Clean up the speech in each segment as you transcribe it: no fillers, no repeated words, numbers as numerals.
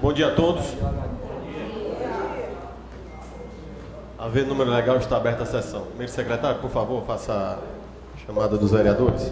Bom dia a todos. Havendo número legal, está aberta a sessão. Primeiro secretário, por favor, faça a chamada dos vereadores.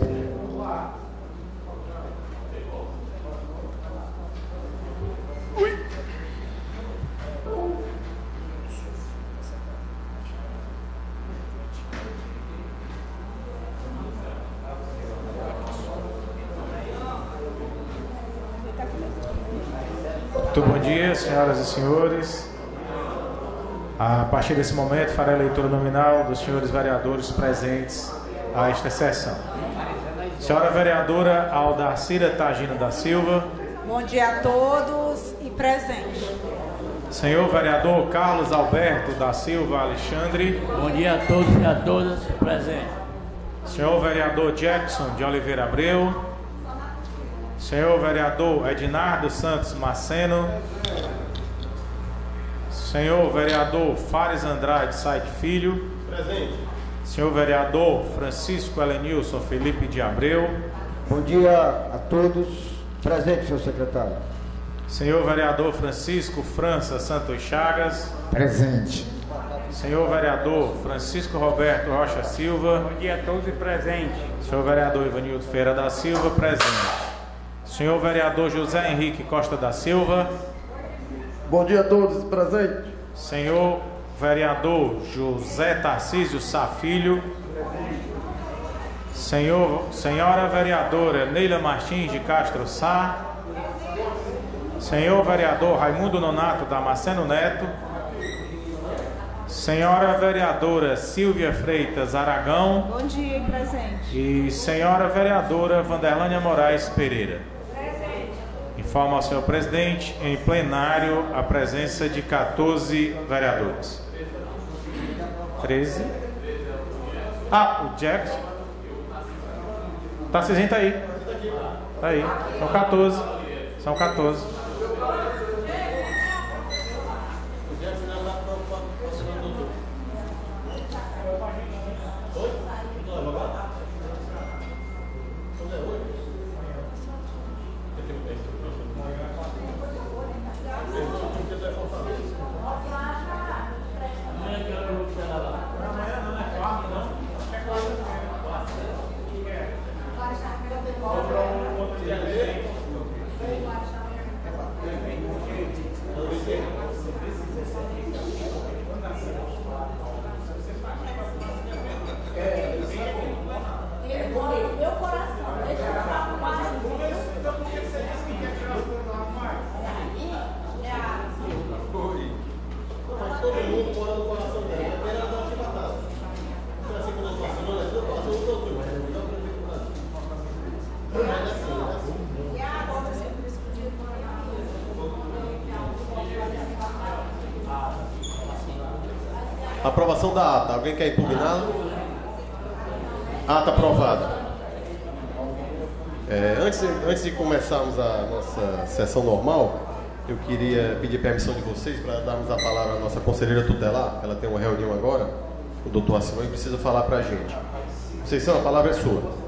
Muito bom dia, senhoras e senhores. A partir desse momento, farei a leitura nominal dos senhores vereadores presentes a esta sessão. Senhora vereadora Aldarcira Tagino da Silva. Bom dia a todos e presente. Senhor vereador Carlos Alberto da Silva Alexandre. Bom dia a todos e a todas, presente. Senhor vereador Jackson de Oliveira Abreu. Senhor vereador Ednardo Santos Maceno. Senhor vereador Fares Andrade Said Filho. Presente. Senhor vereador Francisco Helenilson Felipe de Abreu. Bom dia a todos. Presente, senhor secretário. Senhor vereador Francisco França Santos Chagas. Presente. Senhor vereador Francisco Roberto Rocha Silva. Bom dia a todos e presente. Senhor vereador Ivanildo Feira da Silva. Presente. Senhor vereador José Henrique Costa da Silva. Bom dia a todos. Presente. Senhor vereador José Tarcísio Sá Filho. Senhora vereadora Neila Martins de Castro Sá. Senhor vereador Raimundo Nonato Damasceno Neto. Senhora vereadora Silvia Freitas Aragão. Bom dia e presente. E senhora vereadora Vanderlânia Moraes Pereira. Informa ao senhor presidente, em plenário, a presença de 14 vereadores. 13. Ah, o Jackson. Tarcísio tá aí. Tá aí. São 14. São 14. Aprovação da ata. Alguém quer impugná-la? Ata aprovada. Antes de começarmos a nossa sessão normal, eu queria pedir permissão de vocês para darmos a palavra à nossa conselheira tutelar. Ela tem uma reunião agora, o doutor Acimão, e precisa falar para a gente. Conceição, a palavra é sua.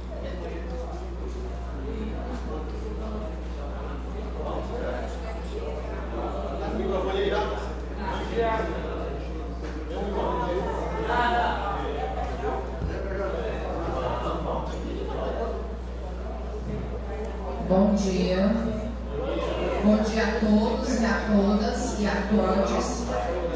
Bom dia. Bom dia a todos e a todas e a todos.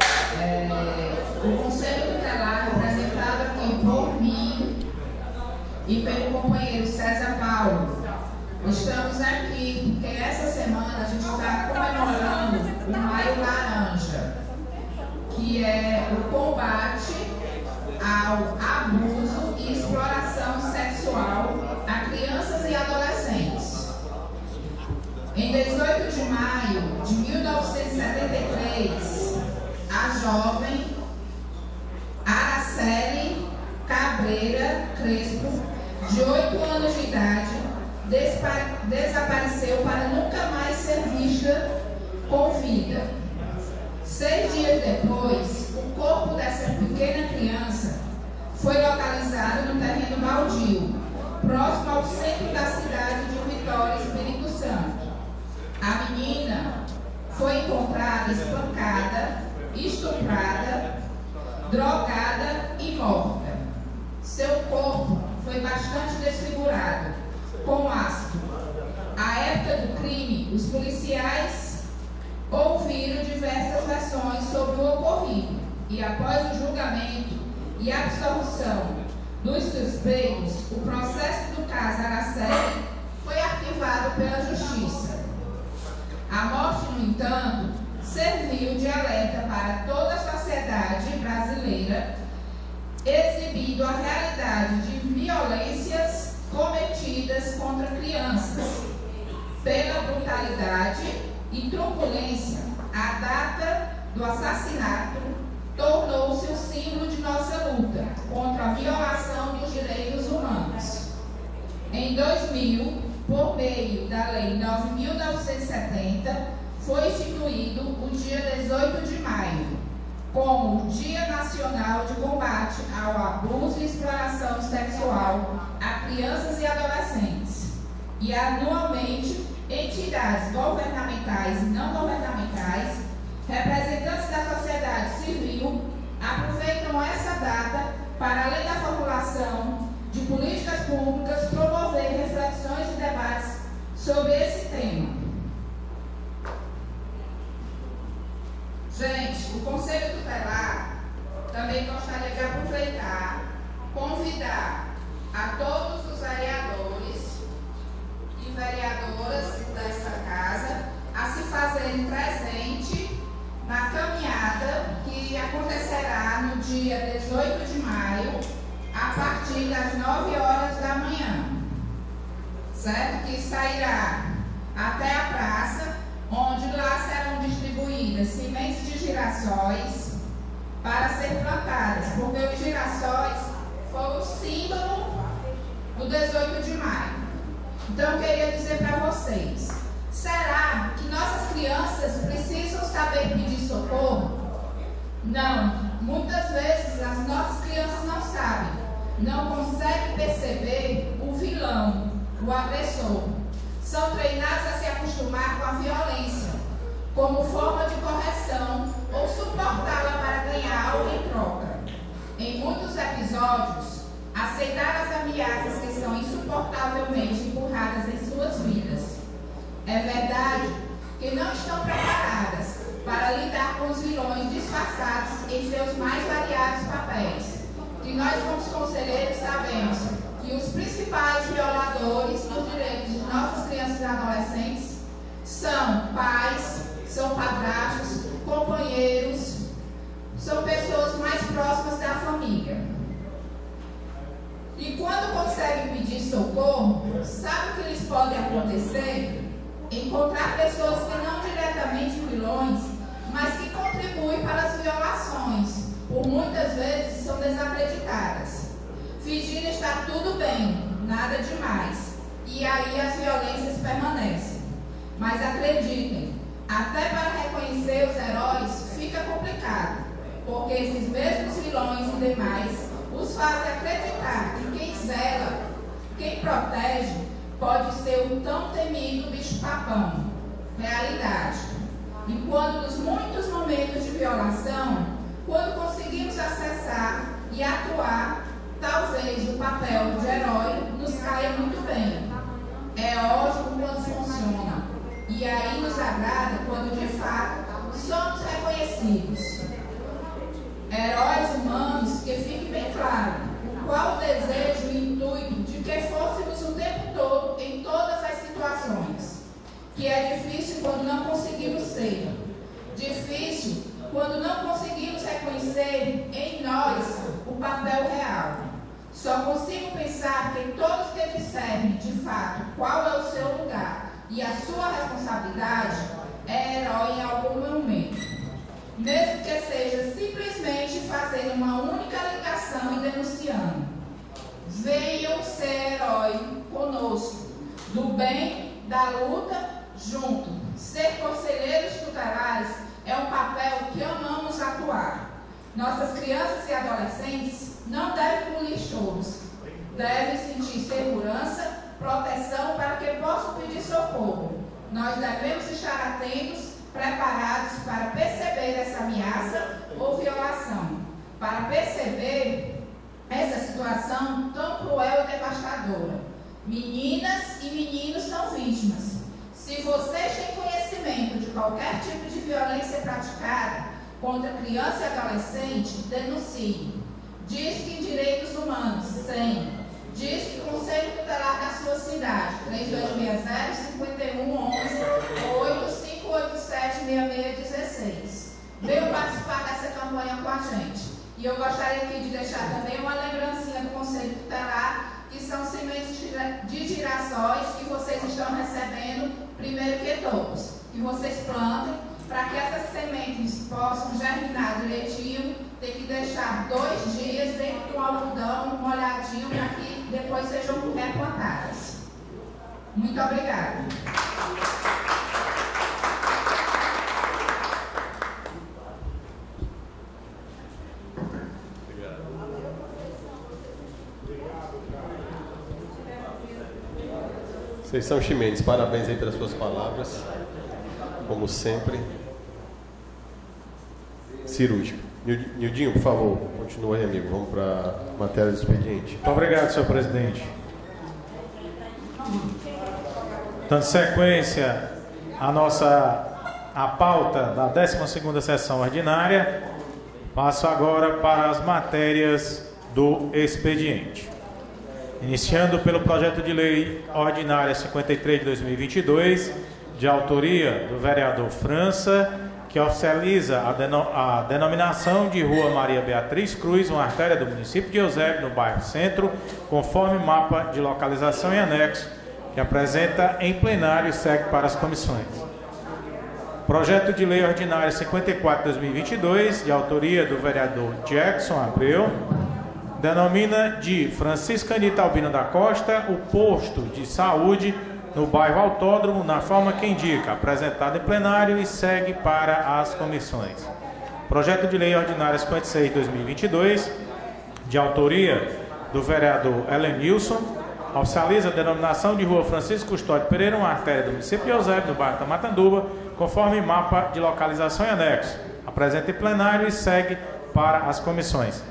O Conselho Tutelar, representado aqui por mim e pelo companheiro César Paulo, estamos aqui porque essa semana a gente está comemorando o Maio Laranja, que é o combate ao abuso e exploração sexual a crianças e adolescentes. Em 18 de maio de 1973, a jovem Araceli Cabreira Crespo, de 8 anos de idade, desapareceu para nunca mais ser vista com vida. 6 dias depois, o corpo dessa pequena criança foi localizado no terreno baldio, próximo ao centro da cidade de Vitória, Espírito Santo. A menina encontrada espancada, estuprada, drogada e morta. Seu corpo foi bastante desfigurado, com ácido. À época do crime, os policiais ouviram diversas versões sobre o ocorrido e, após o julgamento e absolução dos suspeitos, o processo do caso Araceli foi arquivado pela Justiça. A morte, no entanto, serviu de alerta para toda a sociedade brasileira, exibindo a realidade de violências cometidas contra crianças. Pela brutalidade e truculência, a data do assassinato tornou-se o símbolo de nossa luta contra a violação dos direitos humanos. Em 2000, por meio da Lei 9.970, foi instituído o dia 18 de maio, como Dia Nacional de Combate ao Abuso e Exploração Sexual a Crianças e Adolescentes. E anualmente, entidades governamentais e não governamentais, representantes da sociedade civil, aproveitam essa data para, além da formulação de políticas públicas, promover reflexões e debates sobre esse tema. Gente, o Conselho Tutelar também gostaria de aproveitar, convidar a todos os vereadores e vereadoras desta casa a se fazerem presente na caminhada que acontecerá no dia 18 de maio, a partir das 9 horas da manhã, certo? Que sairá até a praça, onde lá serão distribuídas sementes de girassóis para ser plantadas, porque os girassóis foram o símbolo do 18 de maio. Então, eu queria dizer para vocês, será que nossas crianças precisam saber pedir socorro? Não. Muitas vezes as nossas crianças não sabem, não conseguem perceber o vilão, o agressor. São treinados a se acostumar com a violência, como forma de correção ou suportá-la para ganhar algo em troca. Em muitos episódios, aceitar as ameaças que são insuportavelmente empurradas em suas vidas. É verdade que não estão preparadas para lidar com os vilões disfarçados em seus mais variados papéis. E nós, como conselheiros, sabemos que os principais violadores dos direitos de nossas crianças e adolescentes são pais, são padrastos, companheiros, são pessoas mais próximas da família. E quando conseguem pedir socorro, sabe o que lhes pode acontecer? Encontrar pessoas que não diretamente vilões, mas que contribuem para as violações, por muitas vezes são desacreditadas, fingindo estar tudo bem, nada demais, e aí as violências permanecem. Mas acreditem, até para reconhecer os heróis fica complicado, porque esses mesmos vilões e demais os fazem acreditar que quem zela, quem protege, pode ser o tão temido bicho-papão. Realidade. E quando nos muitos momentos de violação, quando conseguimos acessar e atuar, talvez o papel de herói nos caia muito bem. É ótimo quando funciona. E aí nos agrada quando de fato somos reconhecidos. Heróis humanos que fique bem claro qual o desejo e o intuito de que fôssemos o tempo todo em todas as situações. Que é difícil quando não conseguimos ser. Difícil quando não conseguimos reconhecer em nós o papel real. Só consigo pensar que todos que discernem de fato qual é o seu lugar e a sua responsabilidade é herói em algum momento. Mesmo que seja simplesmente fazendo uma única ligação e denunciando. Venham ser herói conosco, do bem, da luta, junto. Ser conselheiros tutelares é um papel que amamos atuar. Nossas crianças e adolescentes não devem engolir choros. Devem sentir segurança, proteção para que possam pedir socorro. Nós devemos estar atentos, preparados para perceber para perceber essa situação tão cruel e devastadora. Meninas e meninos são vítimas. Se vocês têm conhecimento de qualquer tipo de violência praticada contra criança e adolescente, denuncie. Disque Direitos Humanos, 100. Disque Conselho Tutelar da sua cidade, 3260-5111-8587-6616. Venham participar dessa campanha com a gente. E eu gostaria aqui de deixar também uma lembrancinha do Conselho Tutelar, que são sementes de girassóis que vocês estão recebendo primeiro que todos. Que vocês plantem, para que essas sementes possam germinar direitinho, tem que deixar 2 dias dentro do algodão, molhadinho, para que depois sejam replantadas. Muito obrigada. Vocês são Ximenes, parabéns aí pelas suas palavras, como sempre. Cirúrgica. Nildinho, por favor, continua aí, amigo. Vamos para a matéria do expediente. Muito obrigado, senhor presidente. Dando sequência à pauta da 12ª sessão ordinária, passo agora para as matérias do expediente. Iniciando pelo projeto de lei ordinária 53 de 2022, de autoria do vereador França, que oficializa a denominação de Rua Maria Beatriz Cruz, uma artéria do município de Eusébio, no bairro Centro, conforme mapa de localização em anexo, que apresenta em plenário e segue para as comissões. Projeto de lei ordinária 54 de 2022, de autoria do vereador Jackson Abreu, denomina de Francisca Anita Albina da Costa o posto de saúde no bairro Autódromo, na forma que indica, apresentado em plenário e segue para as comissões. Projeto de lei ordinária 56 de 2022, de autoria do vereador Helenilson, oficializa a denominação de Rua Francisco Custódio Pereira, uma artéria do município de Eusébio, no bairro Tamatanduba, conforme mapa de localização e anexo, apresenta em plenário e segue para as comissões.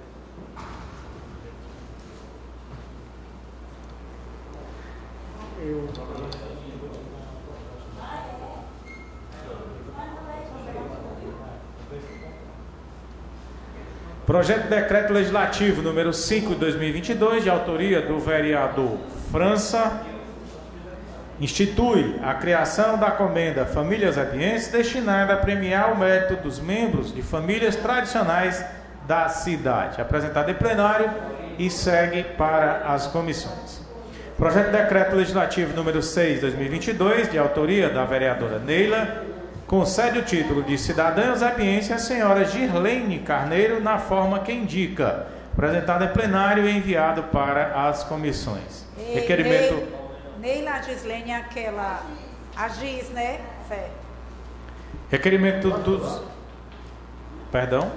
Projeto de Decreto Legislativo número 5 de 2022, de autoria do vereador França, institui a criação da comenda Famílias Abienses, destinada a premiar o mérito dos membros de famílias tradicionais da cidade, apresentado em plenário e segue para as comissões. Projeto de Decreto Legislativo número 6 de 2022, de autoria da vereadora Neila, concede o título de cidadã eusebiense à senhora Girlene Carneiro, na forma que indica, apresentado em plenário e enviado para as comissões. Requerimento... Neila Gislene é aquela... A Giz, né? Certo. Requerimento dos... Perdão?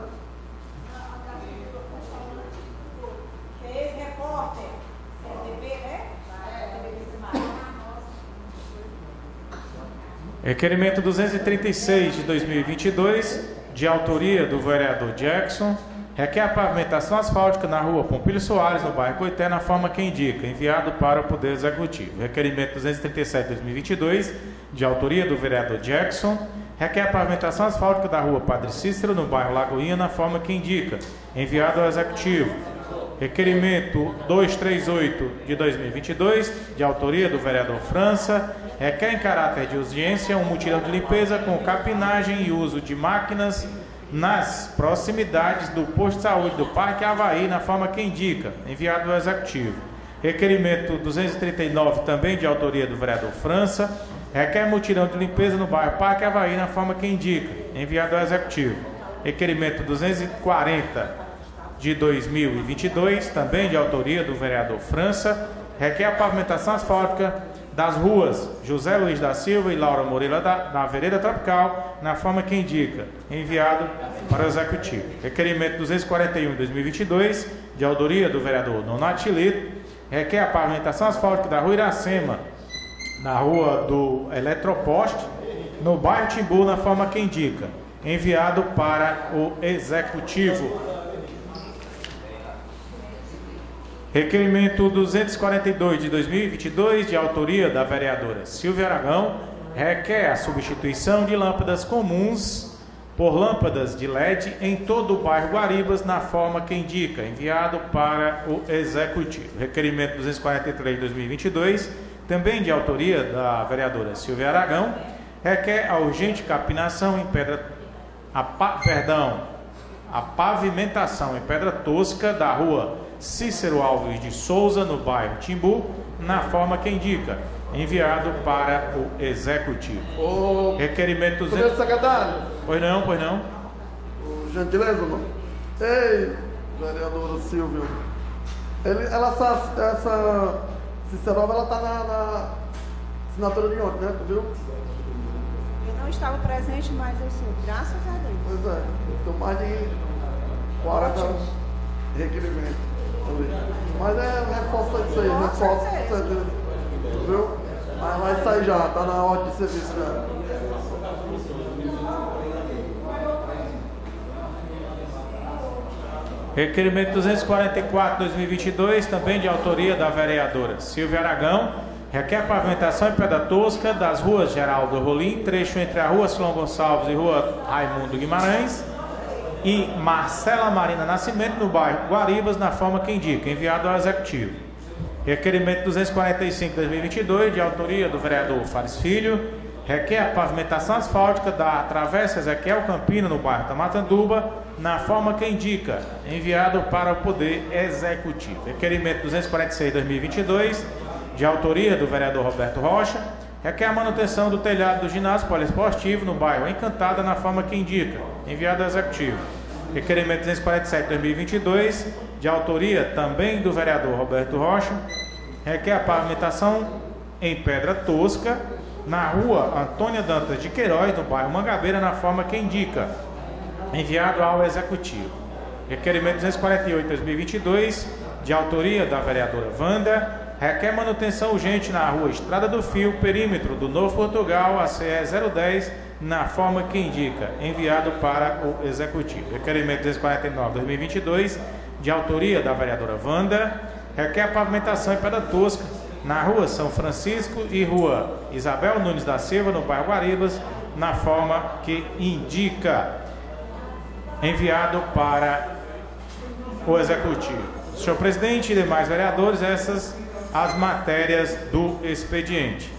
Ex-repórter. Requerimento 236 de 2022, de autoria do vereador Jackson, requer a pavimentação asfáltica na rua Pompílio Soares, no bairro Coité, na forma que indica, enviado para o Poder Executivo. Requerimento 237 de 2022, de autoria do vereador Jackson, requer a pavimentação asfáltica da rua Padre Cícero, no bairro Lagoinha, na forma que indica, enviado ao Executivo. Requerimento 238 de 2022, de autoria do vereador França, requer em caráter de urgência um mutirão de limpeza com capinagem e uso de máquinas nas proximidades do posto de saúde do Parque Avaí, na forma que indica, enviado ao Executivo. Requerimento 239, também de autoria do vereador França, requer mutirão de limpeza no bairro Parque Avaí, na forma que indica, enviado ao Executivo. Requerimento 240 de 2022, também de autoria do vereador França, requer a pavimentação asfáltica das ruas José Luiz da Silva e Laura Moreira na Vereda Tropical, na forma que indica, enviado para o Executivo. Requerimento 241 de 2022, de autoria do vereador Nonato Chilito, requer a pavimentação asfáltica da rua Iracema, na rua do Eletroposte, no bairro Timbu, na forma que indica, enviado para o Executivo. Requerimento 242 de 2022, de autoria da vereadora Silvia Aragão, requer a substituição de lâmpadas comuns por lâmpadas de LED em todo o bairro Guaribas, na forma que indica, enviado para o Executivo. Requerimento 243 de 2022, também de autoria da vereadora Silvia Aragão, requer a urgente capinação em pedra, a pavimentação em pedra tosca da rua Cícero Alves de Souza, no bairro Timbu, na forma que indica, enviado para o Executivo. Requerimento 200... secretário. Pois não. Gentileza, não? Ei, vereadora Silvia. Essa Cícero Alves, ela está na assinatura de ontem, né? Tu viu? Eu não estava presente, mas eu sei, graças a Deus. Pois é, então mais de 40 requerimentos. Mas reforça isso aí, reforça com certeza. Viu? Mas vai sair já, tá na ordem de serviço já. Requerimento 244, 2022, também de autoria da vereadora Silvia Aragão, requer pavimentação em pedra tosca das ruas Geraldo Rolim, trecho entre a rua Silão Gonçalves e rua Raimundo Guimarães, e Marcela Marina Nascimento, no bairro Guaribas, na forma que indica, enviado ao Executivo. Requerimento 245 de 2022, de autoria do vereador Fares Filho, requer a pavimentação asfáltica da Travessa Ezequiel Campina, no bairro Tamatanduba, na forma que indica, enviado para o Poder Executivo. Requerimento 246 de 2022, de autoria do vereador Roberto Rocha, requer a manutenção do telhado do ginásio poliesportivo no bairro Encantada, na forma que indica, enviado ao Executivo. Requerimento 247 de 2022, de autoria também do vereador Roberto Rocha, requer a pavimentação em pedra tosca na rua Antônia Dantas de Queiroz, no bairro Mangabeira, na forma que indica, enviado ao Executivo. Requerimento 248 de 2022, de autoria da vereadora Wanda, requer manutenção urgente na rua Estrada do Fio, perímetro do Novo Portugal, a CE 010, na forma que indica, enviado para o Executivo. Requerimento 249 de 2022, de autoria da vereadora Wanda, requer a pavimentação em pedra tosca na rua São Francisco e rua Isabel Nunes da Silva, no bairro Guaribas, na forma que indica, enviado para o Executivo. Senhor presidente e demais vereadores, essas as matérias do expediente.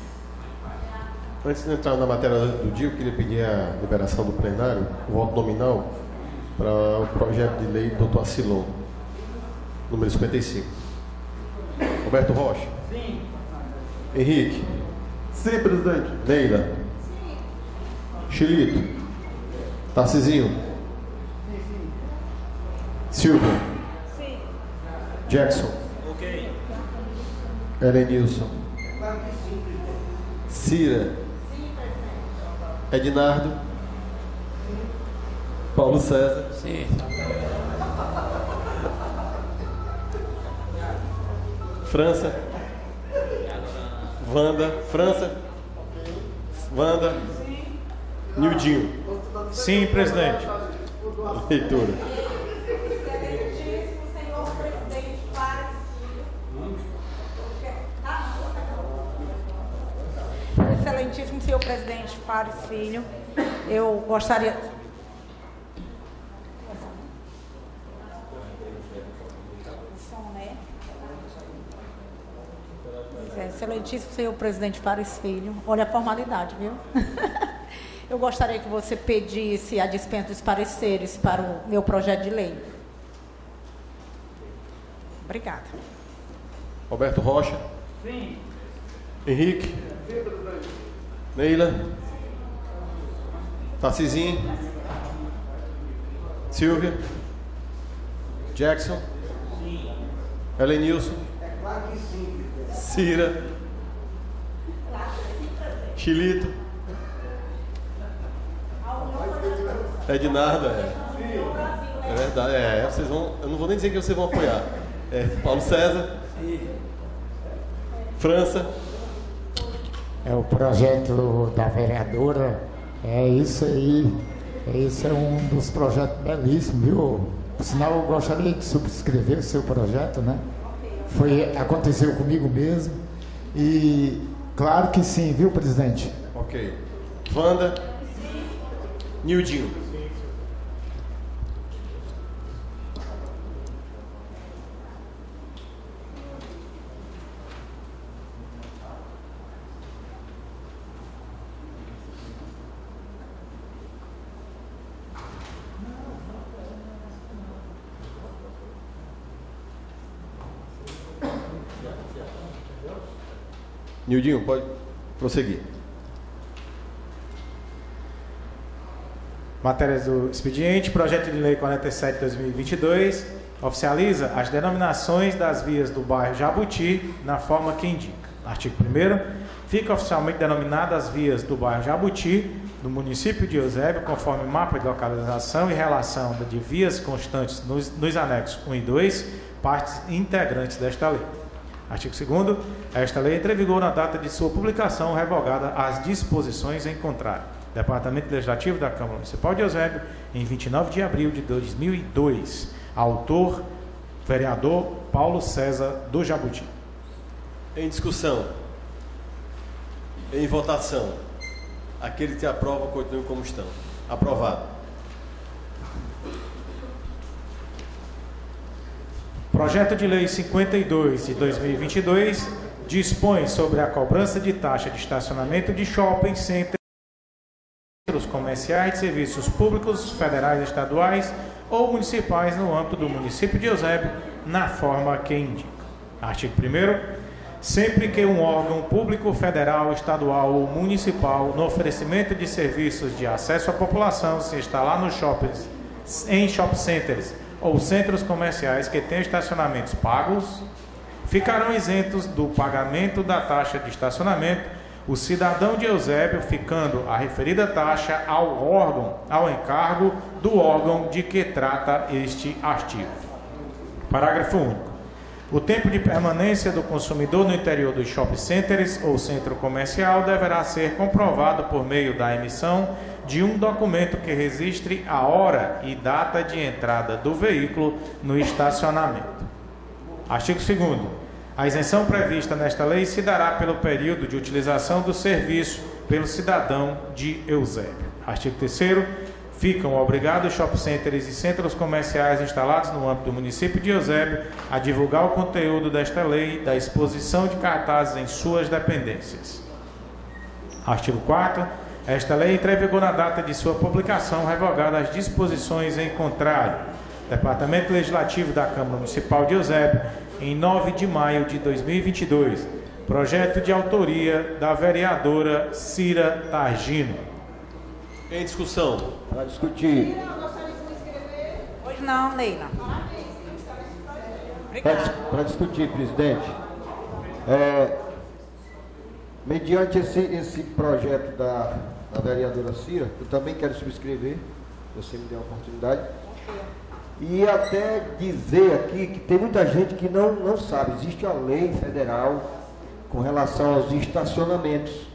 Antes de entrar na matéria do dia, eu queria pedir a liberação do plenário, o voto nominal, para o projeto de lei do Dr. Acilon, número 55. Roberto Rocha. Sim. Henrique. Sim, presidente. Neila. Sim. Chilito. Tarcisinho. Sim. Silvia. Sim. Jackson. Ok. Elenilson. Cira. Ednardo. Paulo César. Sim. França. Wanda. França. Wanda. Nildinho. Sim, presidente. Leitura. Excelentíssimo senhor presidente Fares Filho. Excelentíssimo senhor presidente Fares Filho, eu gostaria... Excelentíssimo senhor presidente Fares Filho, olha a formalidade, viu? Eu gostaria que você pedisse a dispensa dos pareceres para o meu projeto de lei. Obrigada. Roberto Rocha. Sim. Henrique. Neila. Tarcisinho. Silvia. Jackson. Elenilson. Cira. Chilito. Ednardo, é verdade, vocês vão, eu não vou nem dizer que vocês vão apoiar. Paulo César. França. É o projeto da vereadora, é isso aí. Esse é um dos projetos belíssimos, viu? Por sinal, eu gostaria de subscrever o seu projeto, né? Aconteceu comigo mesmo. E claro que sim, viu, presidente? Ok. Wanda. Nildinho. Nildinho, pode prosseguir. Matérias do expediente. Projeto de Lei 47/2022 oficializa as denominações das vias do bairro Jabuti na forma que indica. Artigo 1º. Fica oficialmente denominadas as vias do bairro Jabuti, do município de Eusébio, conforme mapa de localização e relação de vias constantes nos anexos 1 e 2, partes integrantes desta lei. Artigo 2º. Esta lei entra em vigor na data de sua publicação, revogada as disposições em contrário. Departamento Legislativo da Câmara Municipal de Eusébio, em 29 de abril de 2002. Autor, vereador Paulo César do Jabuti. Em discussão. Em votação. Aqueles que aprovam, continuem como estão. Aprovado. Projeto de Lei 52 de 2022 dispõe sobre a cobrança de taxa de estacionamento de shopping centers, comerciais de serviços públicos, federais, estaduais ou municipais no âmbito do município de Eusébio, na forma que indica. Artigo 1º. Sempre que um órgão público federal, estadual ou municipal, no oferecimento de serviços de acesso à população, se instalar nos shoppings, em shopping centers ou centros comerciais que tenham estacionamentos pagos, ficarão isentos do pagamento da taxa de estacionamento o cidadão de Eusébio, ficando a referida taxa ao encargo do órgão de que trata este artigo. Parágrafo único. O tempo de permanência do consumidor no interior dos shopping centers ou centro comercial deverá ser comprovado por meio da emissão de um documento que registre a hora e data de entrada do veículo no estacionamento. Artigo 2º. A isenção prevista nesta lei se dará pelo período de utilização do serviço pelo cidadão de Eusébio. Artigo 3º. Ficam obrigados shopping centers e centros comerciais instalados no âmbito do município de Eusébio a divulgar o conteúdo desta lei da exposição de cartazes em suas dependências. Artigo 4º. Esta lei entra em vigor na data de sua publicação, revogada as disposições em contrário. Departamento Legislativo da Câmara Municipal de Eusébio, em 9 de maio de 2022. Projeto de autoria da vereadora Cira Targino. Em discussão. Para discutir. Hoje não, Neila. Para discutir, presidente. Mediante esse projeto da vereadora Cira, eu também quero subscrever, você me deu a oportunidade. E até dizer aqui que tem muita gente que não sabe. Existe a lei federal com relação aos estacionamentos.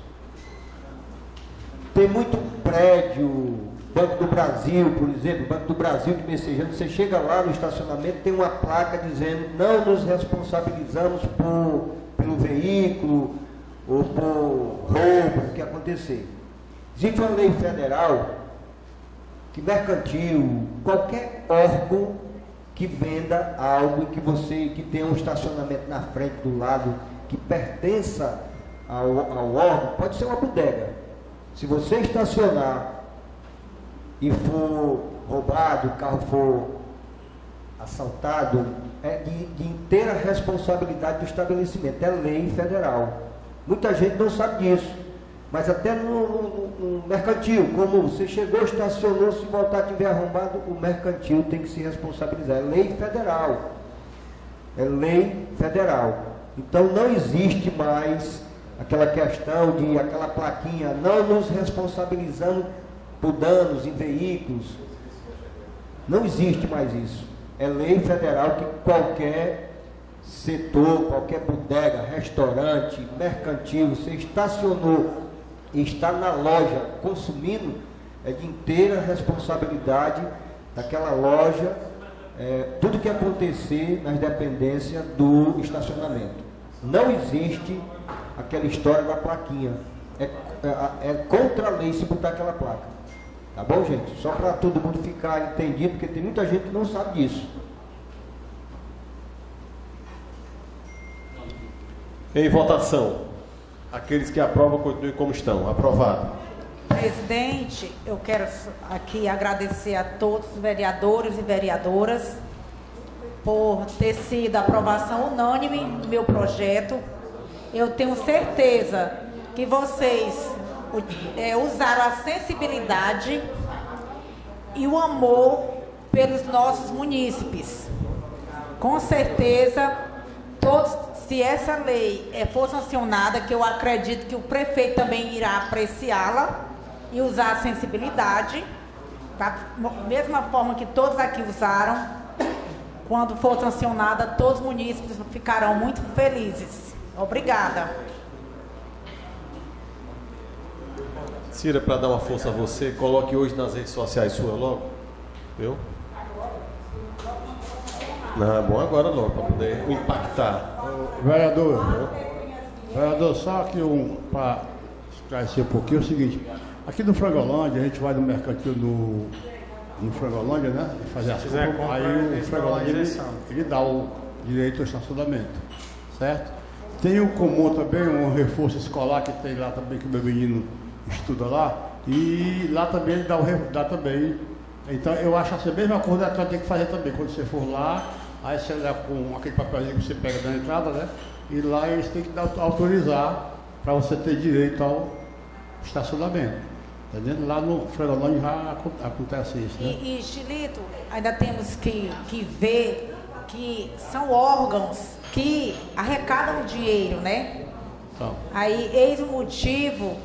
Tem muito prédio, Banco do Brasil, por exemplo, Banco do Brasil de Messejano, você chega lá no estacionamento, tem uma placa dizendo: não nos responsabilizamos pelo veículo ou por roubo que acontecer. Existe uma lei federal que mercantil, qualquer órgão que venda algo que tenha um estacionamento na frente, do lado, que pertença ao órgão, pode ser uma bodega. Se você estacionar e for roubado, o carro for assaltado, é de inteira responsabilidade do estabelecimento, é lei federal. Muita gente não sabe disso, mas até no mercantil, como você chegou, estacionou, se voltar tiver arrombado, o mercantil tem que se responsabilizar, é lei federal. É lei federal. Então não existe mais aquela questão de aquela plaquinha, não nos responsabilizando por danos em veículos. Não existe mais isso. É lei federal que qualquer setor, qualquer bodega, restaurante, mercantil, você estacionou e está na loja consumindo, é de inteira responsabilidade daquela loja, tudo que acontecer nas dependências do estacionamento. Não existe aquela história da plaquinha. É contra a lei se botar aquela placa. Tá bom, gente? Só para todo mundo ficar entendido, porque tem muita gente que não sabe disso. Em votação, aqueles que aprovam continuem como estão. Aprovado. Presidente, eu quero aqui agradecer a todos os vereadores e vereadoras por ter sido a aprovação unânime do meu projeto. Eu tenho certeza que vocês usaram a sensibilidade e o amor pelos nossos munícipes. Com certeza, se essa lei for sancionada, que eu acredito que o prefeito também irá apreciá-la e usar a sensibilidade, da mesma forma que todos aqui usaram, quando for sancionada, todos os munícipes ficarão muito felizes. Obrigada. Cira, para dar uma força a você, coloque hoje nas redes sociais sua logo, viu? Não, é bom agora logo, para poder impactar. Vereador, só que para esclarecer um pouquinho, é o seguinte, aqui no Frangolândia, a gente vai no mercantil no Frangolândia, né? Fazer a compra, aí o Frangolândia ele dá o direito ao estacionamento, certo? Tem o comum também, um reforço escolar que tem lá também, que o meu menino estuda lá, e lá também ele dá também. Então eu acho assim, a mesma coisa que tem que fazer também, quando você for lá, aí você leva com aquele papelzinho que você pega na entrada, né? E lá eles têm que autorizar para você ter direito ao estacionamento. Entendeu? Lá no Frangolândia já acontece isso, né? E Chilito, ainda temos que ver que são órgãos que arrecadam dinheiro, né? Então. Aí, eis o motivo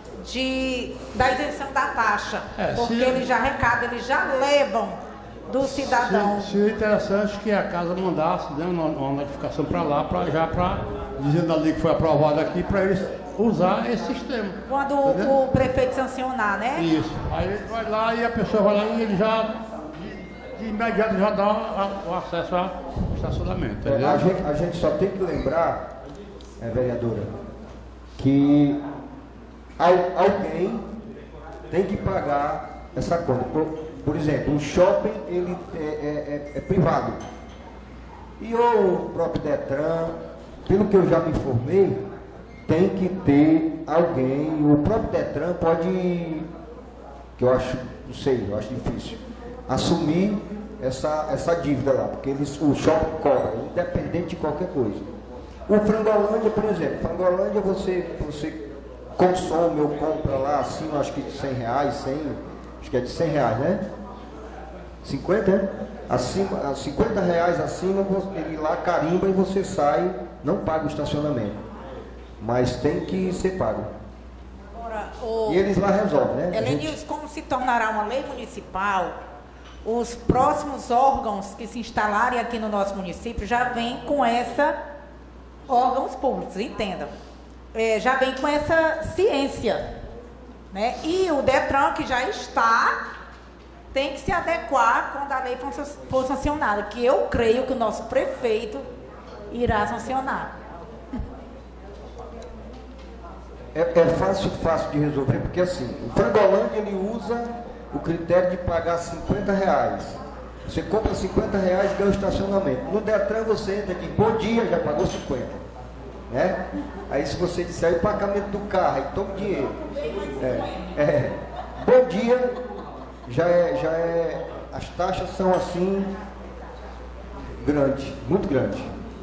da isenção da taxa. Porque eles já arrecadam, eles já levam do cidadão. Seria interessante que a casa mandasse, né, uma notificação para lá, dizendo ali que foi aprovado aqui, para eles usar esse sistema. Quando o prefeito sancionar, né? Isso. Aí ele vai lá e a pessoa vai lá e ele já, de imediato, já dá o acesso ao estacionamento. A gente só tem que lembrar, vereadora, que alguém tem que pagar essa conta. Por exemplo, o shopping ele é privado. E o próprio Detran, pelo que eu já me informei, tem que ter alguém. O próprio Detran pode, que eu acho, não sei, eu acho difícil, assumir essa dívida lá, porque o shopping cobra, independente de qualquer coisa. O Frangolândia, por exemplo, Frangolândia você consome ou compra lá acima, acho que de R$100, acho que é de R$100, né? 50, né? Acima, R$50 acima, ele lá carimba e você sai, não paga o estacionamento. Mas tem que ser pago. Agora, e eles lá resolvem, né? Helenilson, como se tornará uma lei municipal, os próximos órgãos que se instalarem aqui no nosso município já vêm com órgãos públicos, entendam. Já vem com essa ciência, né? E o Detran, que já está, tem que se adequar quando a lei for sancionada, que eu creio que o nosso prefeito irá sancionar. É fácil de resolver, porque assim, o Frangolândia ele usa o critério de pagar R$50. Você compra R$50 e ganha o estacionamento. No Detran você entra aqui, bom dia, já pagou 50. Né? Aí se você disser o pagamento do carro, aí toma dinheiro. Bom dia, as taxas são assim, grandes, muito grandes.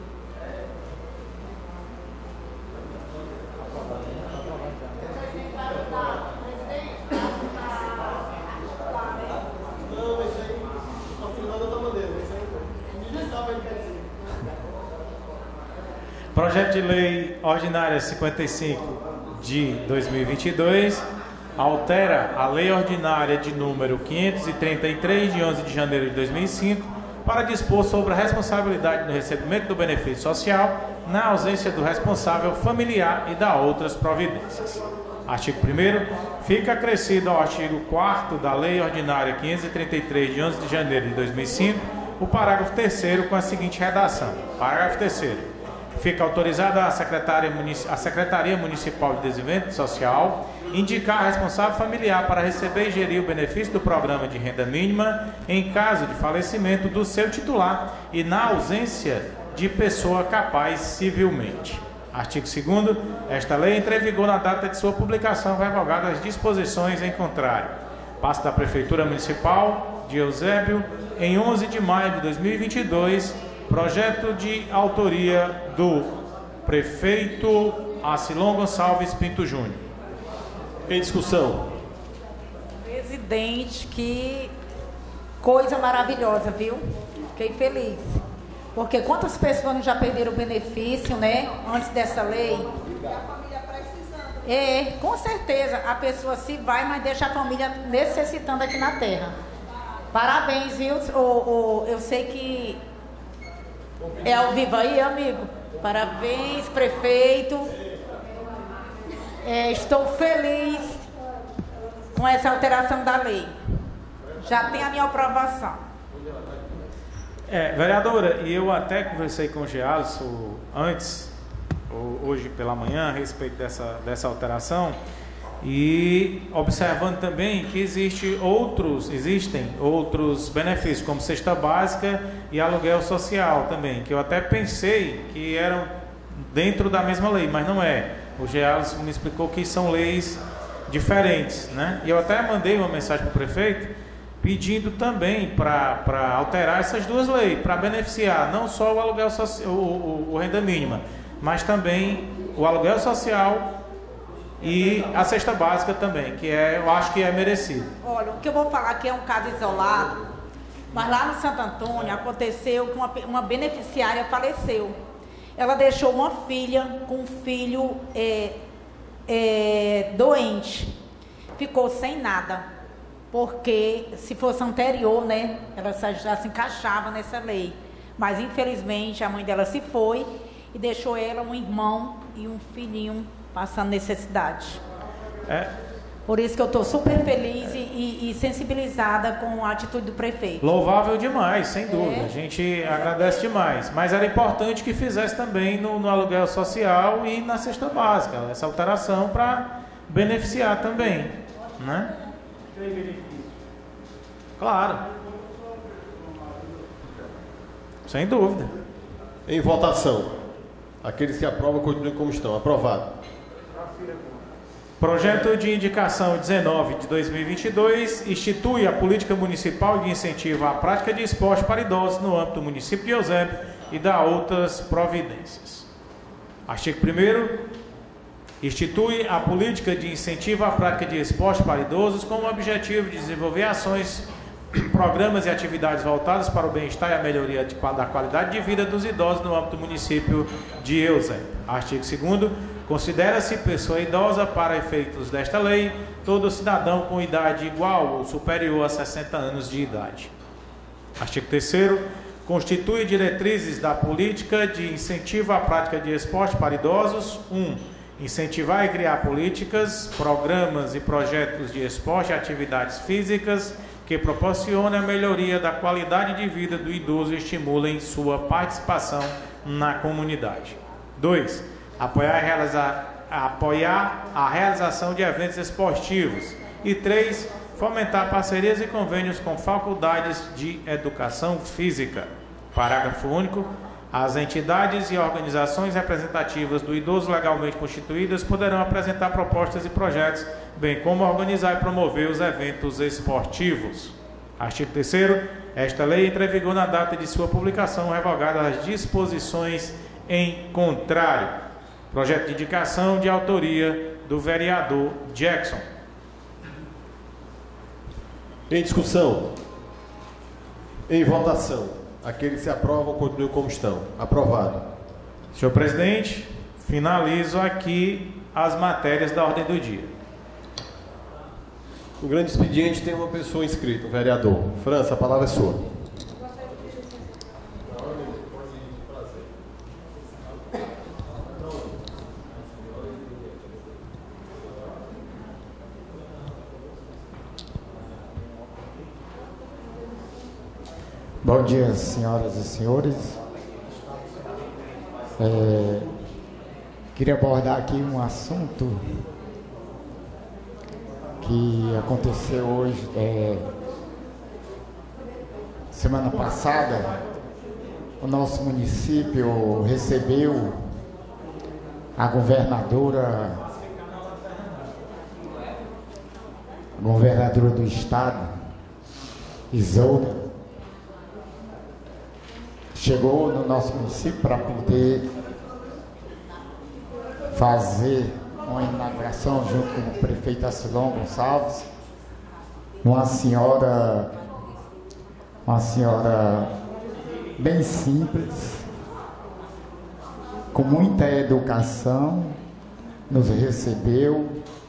Projeto de Lei Ordinária 55 de 2022 altera a Lei Ordinária de número 533 de 11 de janeiro de 2005 para dispor sobre a responsabilidade no recebimento do benefício social na ausência do responsável familiar e da outras providências. Artigo 1º, fica acrescido ao artigo 4º da Lei Ordinária 533, de 11 de janeiro de 2005, o parágrafo 3º com a seguinte redação. Parágrafo 3º. Fica autorizada a Secretaria Municipal de Desenvolvimento Social indicar a responsável familiar para receber e gerir o benefício do programa de renda mínima em caso de falecimento do seu titular e na ausência de pessoa capaz civilmente. Artigo 2º. Esta lei entra em vigor na data de sua publicação, revogada as disposições em contrário. Passa da Prefeitura Municipal de Eusébio, em 11 de maio de 2022, projeto de autoria do prefeito Acilon Gonçalves Pinto Júnior. Em discussão. Presidente, que coisa maravilhosa, viu? Fiquei feliz. Porque quantas pessoas não já perderam o benefício, né? Antes dessa lei. E a família precisando. É, com certeza. A pessoa se vai, mas deixa a família necessitando aqui na terra. Parabéns, viu? Eu sei que é ao vivo aí, amigo. Parabéns, prefeito. Estou feliz com essa alteração da lei. Já tem a minha aprovação. Vereadora, e eu até conversei com o Gealso antes, hoje pela manhã, a respeito dessa alteração, e observando também que existem outros benefícios, como cesta básica e aluguel social também, que eu até pensei que eram dentro da mesma lei, mas não é. O Gealso me explicou que são leis diferentes, né? E eu até mandei uma mensagem para o prefeito pedindo também para alterar essas duas leis, para beneficiar não só o aluguel social, o renda mínima, mas também o aluguel social e a cesta básica também, que eu acho que é merecido. Olha, o que eu vou falar aqui é um caso isolado, mas lá no Santo Antônio aconteceu que uma beneficiária faleceu. Ela deixou uma filha com um filho doente, ficou sem nada. Porque se fosse anterior, né, ela já se encaixava nessa lei. Mas infelizmente a mãe dela se foi e deixou ela, um irmão e um filhinho passando necessidade. Por isso que eu estou super feliz e sensibilizada com a atitude do prefeito. Louvável demais, sem dúvida. A gente agradece demais. Mas era importante que fizesse também no aluguel social e na cesta básica, essa alteração para beneficiar também, né? Claro. Sem dúvida. Em votação. Aqueles que aprovam continuem como estão. Aprovado. Projeto de indicação 19 de 2022 institui a política municipal de incentivo à prática de esporte para idosos no âmbito do município de Eusébio e dá outras providências. Artigo 1º. Institui a política de incentivo à prática de esporte para idosos com o objetivo de desenvolver ações, programas e atividades voltadas para o bem-estar e a melhoria da qualidade de vida dos idosos no âmbito do município de Eusébio. Artigo 2º. Considera-se pessoa idosa para efeitos desta lei todo cidadão com idade igual ou superior a 60 anos de idade. Artigo 3º. Constitui diretrizes da política de incentivo à prática de esporte para idosos. 1. Incentivar e criar políticas, programas e projetos de esporte e atividades físicas que proporcionem a melhoria da qualidade de vida do idoso e estimulem sua participação na comunidade. 2. Apoiar a realização de eventos esportivos. E 3. Fomentar parcerias e convênios com faculdades de educação física. Parágrafo único. As entidades e organizações representativas do idoso legalmente constituídas poderão apresentar propostas e projetos, bem como organizar e promover os eventos esportivos. Artigo 3º. Esta lei entra em vigor na data de sua publicação, revogada as disposições em contrário. Projeto de indicação de autoria do vereador Jackson. Em discussão. Em votação. Aqueles que se aprovam continuem como estão. Aprovado. Senhor presidente, finalizo aqui as matérias da ordem do dia. No grande expediente tem uma pessoa inscrita, o vereador. França, a palavra é sua. Bom dia, senhoras e senhores. Queria abordar aqui um assunto que aconteceu hoje, semana passada. O nosso município recebeu a governadora do estado, Isolda, chegou no nosso município para poder fazer uma inauguração junto com o prefeito Acilon Gonçalves, uma senhora bem simples, com muita educação, nos recebeu.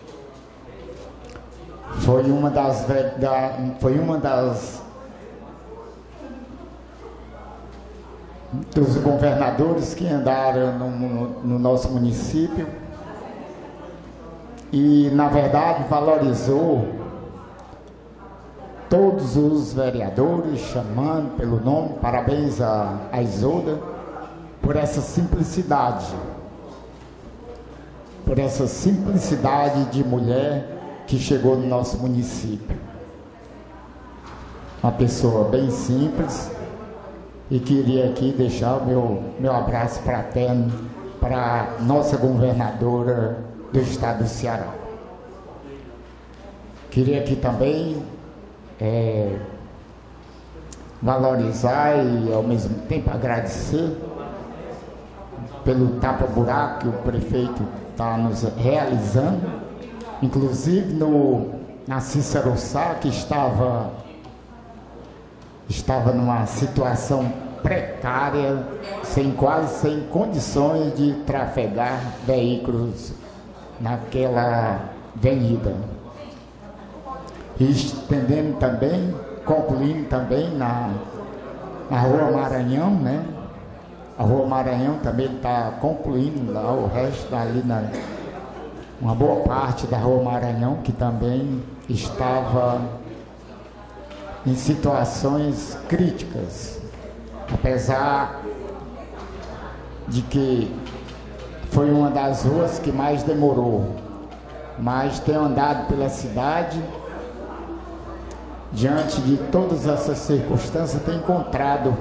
Foi uma dos governadores que andaram no nosso município e, na verdade, valorizou todos os vereadores, chamando pelo nome. Parabéns a Isolda por essa simplicidade, de mulher que chegou no nosso município. Uma pessoa bem simples. E queria aqui deixar o meu abraço fraterno para a nossa governadora do estado do Ceará. Queria aqui também valorizar e ao mesmo tempo agradecer pelo tapa-buraco que o prefeito está nos realizando, inclusive na Cícero Sá, que estava numa situação precária, quase sem condições de trafegar veículos naquela avenida. E estendendo também, concluindo também na Rua Maranhão, né? A Rua Maranhão também está concluindo lá, o resto ali, uma boa parte da Rua Maranhão que também estava em situações críticas, apesar de que foi uma das ruas que mais demorou, mas tenho andado pela cidade, diante de todas essas circunstâncias, tenho encontrado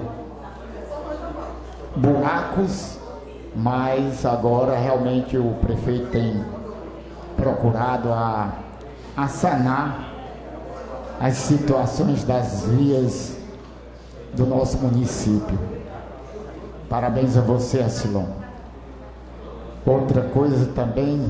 buracos, mas agora realmente o prefeito tem procurado a sanar as situações das vias do nosso município. Parabéns a você, Acilon. Outra coisa também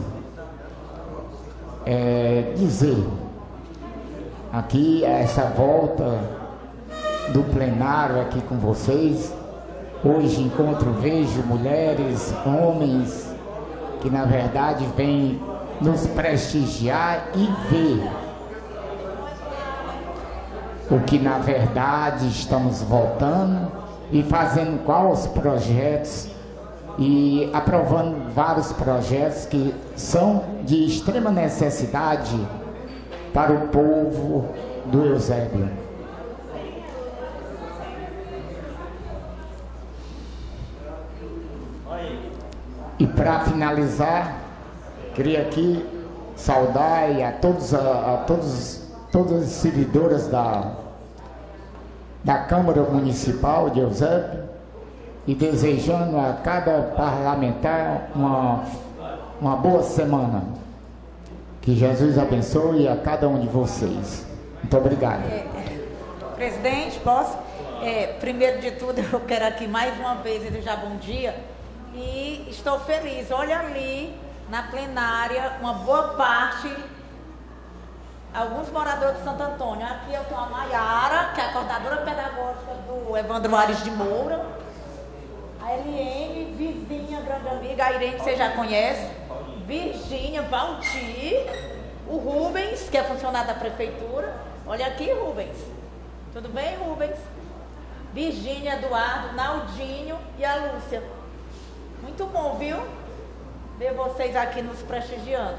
é dizer aqui, essa volta do plenário aqui com vocês. Hoje vejo mulheres, homens que na verdade vêm nos prestigiar e ver o que na verdade estamos voltando e fazendo quais projetos e aprovando vários projetos que são de extrema necessidade para o povo do Eusébio. E para finalizar, queria aqui saudar a todas as servidoras da Câmara Municipal de Eusébio e desejando a cada parlamentar uma boa semana. Que Jesus abençoe a cada um de vocês. Muito obrigado. Presidente, posso? Primeiro de tudo, eu quero aqui mais uma vez desejar bom dia e estou feliz. Olha ali na plenária, uma boa parte, alguns moradores de Santo Antônio. Aqui eu tenho a Maiara, que é a coordenadora pedagógica do Evandro Aires de Moura, a Eliene, vizinha, grande amiga, a Irene, que você já conhece, Virgínia, Valdir, o Rubens, que é funcionário da prefeitura. Olha aqui, Rubens. Tudo bem, Rubens? Virgínia, Eduardo, Naldinho e a Lúcia. Muito bom, viu? Ver vocês aqui nos prestigiando.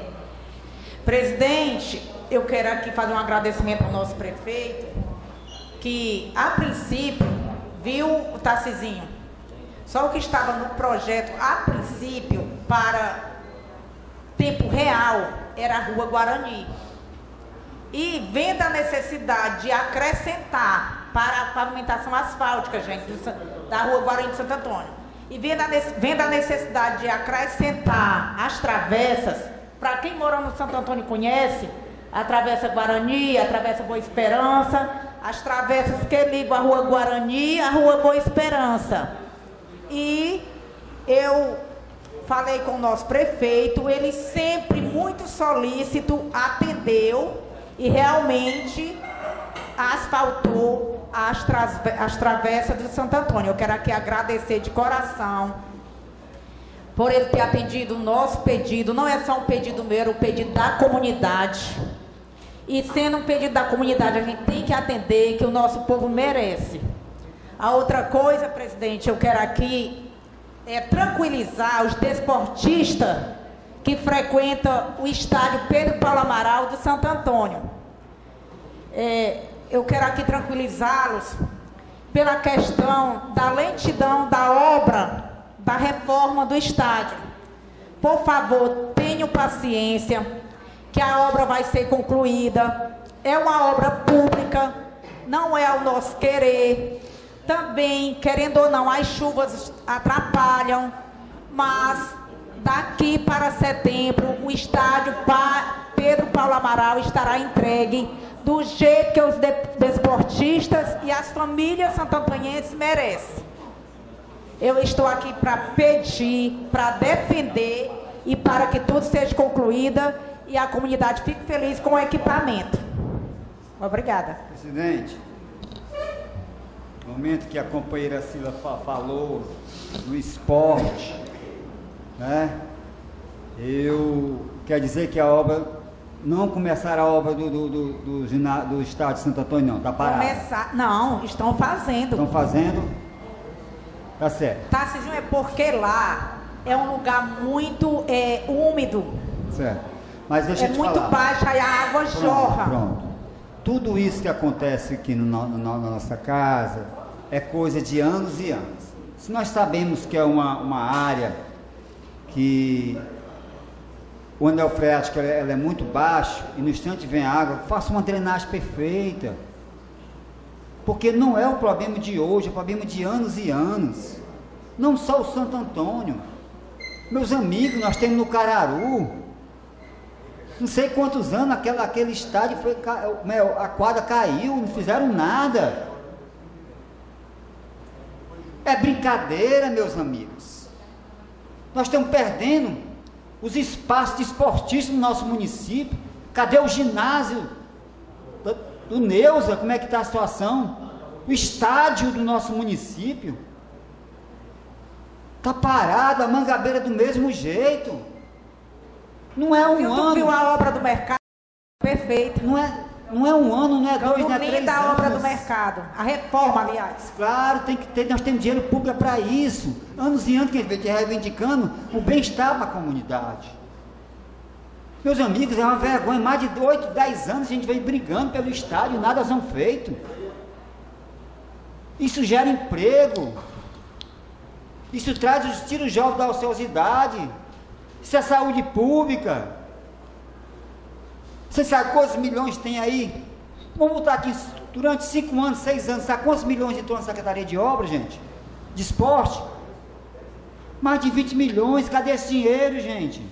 Presidente, eu quero aqui fazer um agradecimento ao nosso prefeito que, a princípio, viu, Tarcisinho? Só o que estava no projeto, a princípio, para tempo real, era a Rua Guarani. E vendo a necessidade de acrescentar para a pavimentação asfáltica, gente, da Rua Guarani de Santo Antônio, e vendo a necessidade de acrescentar as travessas, para quem mora no Santo Antônio conhece, a Travessa Guarani, a Travessa Boa Esperança, as travessas que ligam a Rua Guarani à Rua Boa Esperança. E eu falei com o nosso prefeito, ele sempre muito solícito, atendeu e realmente asfaltou as travessas de Santo Antônio. Eu quero aqui agradecer de coração por ele ter atendido o nosso pedido. Não é só um pedido meu, era um pedido da comunidade. E sendo um pedido da comunidade, a gente tem que atender, que o nosso povo merece. A outra coisa, presidente, eu quero aqui tranquilizar os desportistas que frequentam o estádio Pedro Paulo Amaral de Santo Antônio. Eu quero aqui tranquilizá-los pela questão da lentidão da obra, da reforma do estádio. Por favor, tenham paciência, que a obra vai ser concluída. É uma obra pública, não é ao nosso querer. Também, querendo ou não, as chuvas atrapalham, mas daqui para setembro, o estádio Pedro Paulo Amaral estará entregue do jeito que os desportistas e as famílias santo-antonienses merecem. Eu estou aqui para pedir, para defender e para que tudo seja concluído e a comunidade fique feliz com o equipamento. Obrigada. Presidente, no momento que a companheira Cila falou do esporte, né? Eu quero dizer que a obra, não começaram a obra do estádio de Santo Antônio, não, está parado. Não, estão fazendo. Estão fazendo? Tá certo. Tarcisinho, é porque lá é um lugar muito úmido. Certo. Mas deixa eu te falar. É muito baixa e a água jorra. Pronto. Tudo isso que acontece aqui na nossa casa é coisa de anos e anos. Se nós sabemos que é uma área que o anel freático ela é muito baixo e no instante vem água, faça uma drenagem perfeita. Porque não é o problema de hoje, é o problema de anos e anos. Não só o Santo Antônio. Meus amigos, nós temos no Cararu, não sei quantos anos, aquele estádio foi, a quadra caiu, não fizeram nada. É brincadeira, meus amigos. Nós estamos perdendo os espaços de esportistas no nosso município. Cadê o ginásio do Neuza? Como é que está a situação? O estádio do nosso município está parado, a Mangabeira do mesmo jeito. Não é um ano. Tu viu a obra do mercado? Perfeito. Não é um ano, não é dois, não é 3 anos. Da obra do mercado, a reforma, aliás. Claro, tem que ter, nós temos dinheiro público para isso. Anos e anos que a gente vem reivindicando o bem-estar para a comunidade. Meus amigos, é uma vergonha, mais de 8, 10 anos a gente vem brigando pelo estádio e nada são feito. Isso gera emprego. Isso tira os jovens da ociosidade. Isso é saúde pública. Você sabe quantos milhões tem aí? Vamos botar aqui, durante 5 anos, 6 anos, sabe quantos milhões entrou na Secretaria de Obras, gente? De esporte? Mais de 20 milhões, cadê esse dinheiro, gente?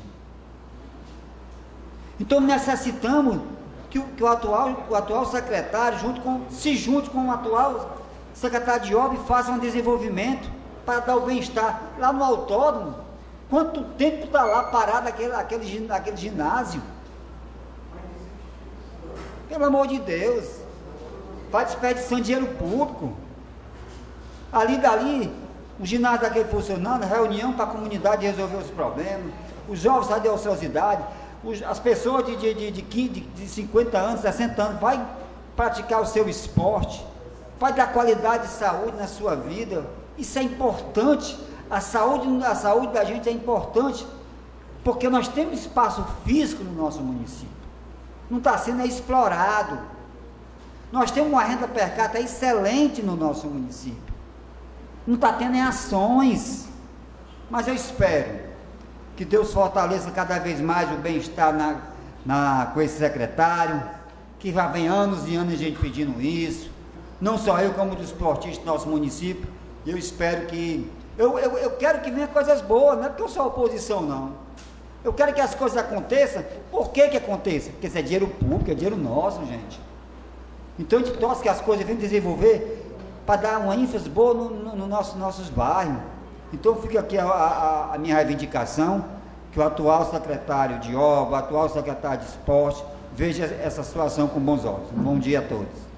Então necessitamos que o atual secretário se junte com o atual secretário de Obras e faça um desenvolvimento para dar o bem-estar. Lá no autódromo, quanto tempo está lá parado aquele ginásio? Pelo amor de Deus, vai desperdiçando dinheiro público. Dali, o ginásio daquele funcionando, reunião para a comunidade resolver os problemas, os jovens saem da ociosidade, as pessoas de 50 anos, 60 anos, vai praticar o seu esporte, vai dar qualidade de saúde na sua vida. Isso é importante. A saúde da gente é importante, porque nós temos espaço físico no nosso município. Não está sendo explorado. Nós temos uma renda per capita excelente no nosso município. Não está tendo em ações. Mas eu espero que Deus fortaleça cada vez mais o bem-estar com esse secretário, que já vem anos e anos a gente pedindo isso. Não só eu, como os esportistas do nosso município. Eu espero que... Eu quero que venha coisas boas, não é porque eu sou oposição, não. Eu quero que as coisas aconteçam. Por que aconteça? Porque isso é dinheiro público, é dinheiro nosso, gente. Então a gente torce que as coisas venham desenvolver para dar uma ênfase boa nos nossos bairros. Então fica aqui a minha reivindicação, que o atual secretário de obra, o atual secretário de esporte, veja essa situação com bons olhos. Um bom dia a todos.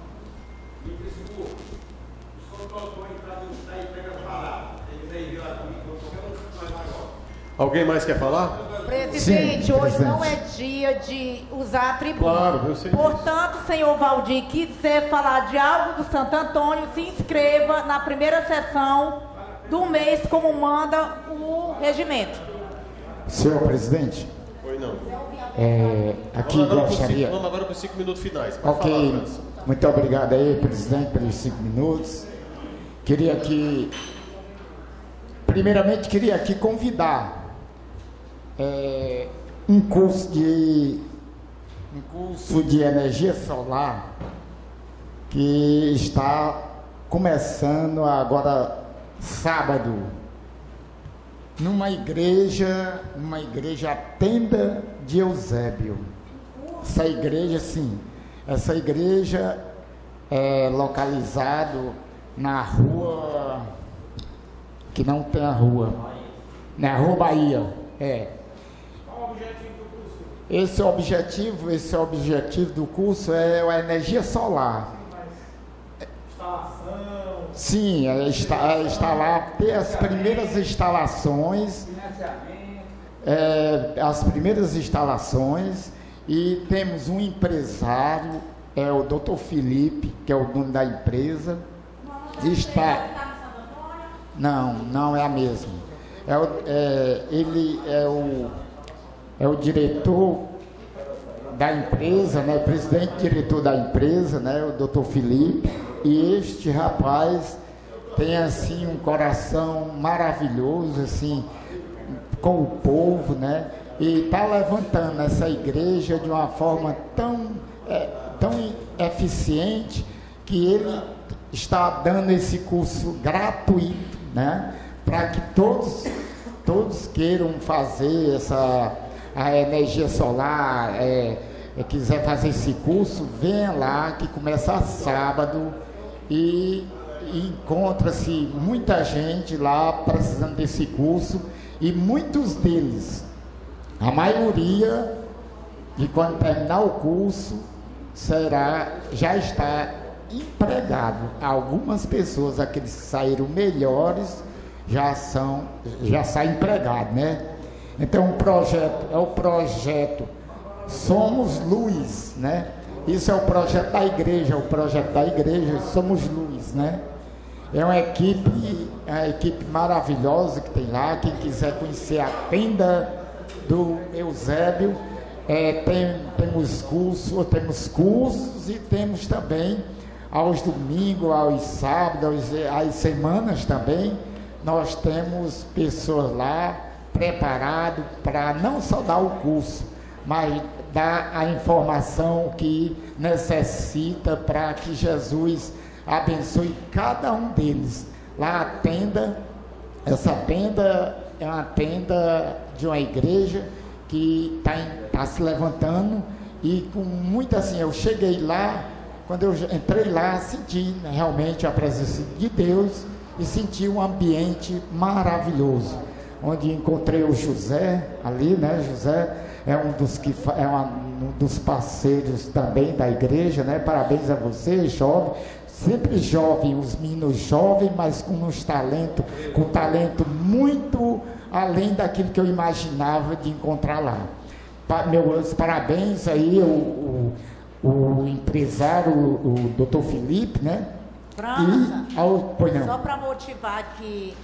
Alguém mais quer falar? Presidente, Sim, hoje presidente. não é dia de usar a tribuna. Claro, eu sei Portanto, senhor Valdir, quiser falar de algo do Santo Antônio, se inscreva na primeira sessão do mês, como manda o regimento. Senhor presidente, Oi, não. aqui Vamos gostaria... Vamos agora para os 5 minutos finais. Pode Ok, falar, França. muito obrigado aí, presidente, pelos 5 minutos. Queria aqui, primeiramente, convidar um curso de energia solar que está começando agora sábado numa igreja Tenda de Eusébio. Essa igreja é localizado na rua que não tem a rua, na Rua Bahia. Esse objetivo do curso é a energia solar. Sim, instalar, ter as primeiras instalações, e temos um empresário, o Dr. Felipe, que é o dono da empresa, não é a mesma. Ele é o diretor da empresa, né, presidente diretor da empresa, né, o Dr. Felipe, e este rapaz tem assim um coração maravilhoso assim com o povo, né, e está levantando essa igreja de uma forma tão eficiente que ele está dando esse curso gratuito, né, para que todos queiram fazer a energia solar, quiser fazer esse curso, venha lá, que começa sábado, e encontra-se muita gente lá precisando desse curso, e muitos deles, a maioria, de quando terminar o curso, já está empregado. Algumas pessoas, aqueles que saíram melhores, já saem empregados, né? Então o projeto Somos Luz, né? Isso é o projeto da igreja, Somos Luz, né? É uma equipe maravilhosa que tem lá. Quem quiser conhecer a tenda do Eusébio, temos cursos e temos também aos domingos, aos sábados, às semanas também, nós temos pessoas lá preparadas para não só dar o curso, mas dar a informação que necessita para que Jesus abençoe cada um deles. Lá a tenda, essa tenda é uma tenda de uma igreja que está se levantando, e com muita assim, eu cheguei lá, quando eu entrei lá, senti realmente a presença de Deus e senti um ambiente maravilhoso, onde encontrei o José ali, né? José é um dos parceiros também da igreja, né? Parabéns a você, jovem, sempre jovem, os meninos jovens, mas com talento muito além daquilo que eu imaginava de encontrar lá. Meus parabéns aí o empresário, o Dr. Felipe, né? França, só para motivar aqui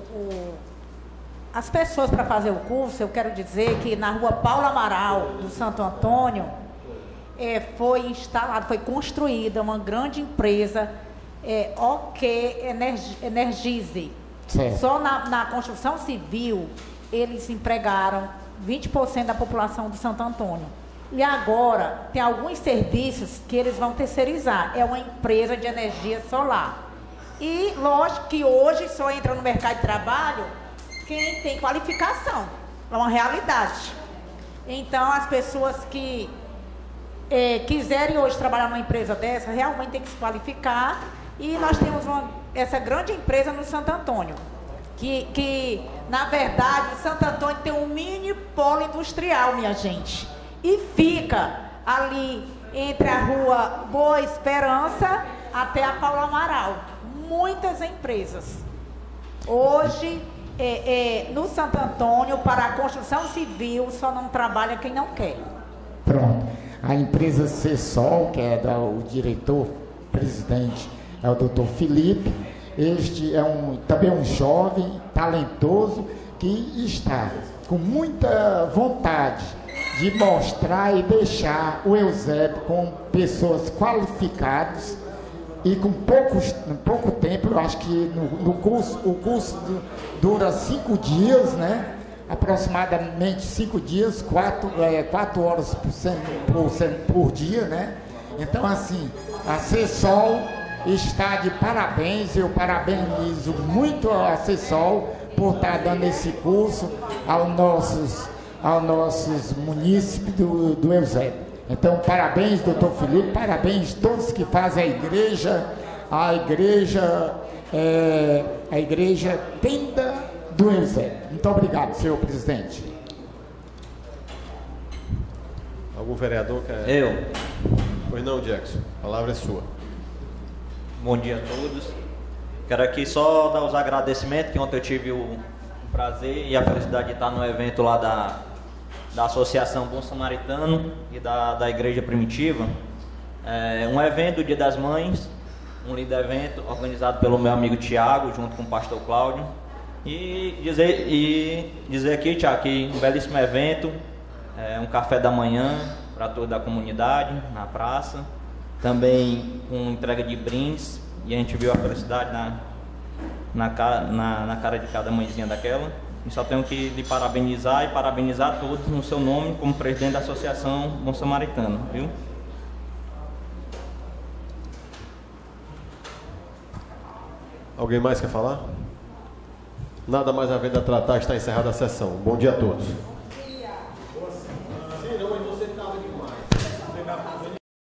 as pessoas para fazer o curso, eu quero dizer que na rua Paulo Amaral, do Santo Antônio, foi instalada, foi construída uma grande empresa, OK Energize. Certo. Só na construção civil, eles empregaram 20% da população de Santo Antônio. E agora, tem alguns serviços que eles vão terceirizar. É uma empresa de energia solar. E, lógico que hoje só entra no mercado de trabalho quem tem qualificação. É uma realidade. Então, as pessoas que quiserem hoje trabalhar numa empresa dessa, realmente tem que se qualificar. E nós temos essa grande empresa no Santo Antônio. Que, na verdade, Santo Antônio tem um mini polo industrial, minha gente. E fica ali entre a rua Boa Esperança até a Paulo Amaral. Muitas empresas. Hoje, no Santo Antônio, para a construção civil, só não trabalha quem não quer. Pronto. A empresa CESOL, que é o diretor-presidente, é o doutor Felipe. Este é também um jovem talentoso que está com muita vontade de mostrar e deixar o Eusébio com pessoas qualificadas e com pouco tempo. Eu acho que o curso dura 5 dias, né? Aproximadamente 5 dias, 4 horas por dia, né? Então, assim, a CESOL está de parabéns. Eu parabenizo muito a CESOL por estar dando esse curso aos nossos munícipes do Eusébio. Então, parabéns, doutor Felipe, parabéns a todos que fazem a igreja Tenda do Eusébio. Muito obrigado, senhor presidente. Algum vereador quer? Eu. Pois não, Jackson, a palavra é sua. Bom dia a todos. Quero aqui só dar os agradecimentos, que ontem eu tive o prazer e a felicidade de estar no evento lá da Associação Bom Samaritano e da Igreja Primitiva. Um evento do Dia das Mães, um lindo evento organizado pelo meu amigo Tiago, junto com o pastor Cláudio. E dizer aqui, Tiago, que um belíssimo evento, um café da manhã para toda a comunidade na praça. Também com entrega de brindes, e a gente viu a felicidade na cara de cada mãezinha daquela. E só tenho que lhe parabenizar e parabenizar a todos no seu nome como presidente da Associação Bom Samaritano, viu? Alguém mais quer falar? Nada mais a ver a tratar, está encerrada a sessão. Bom dia a todos.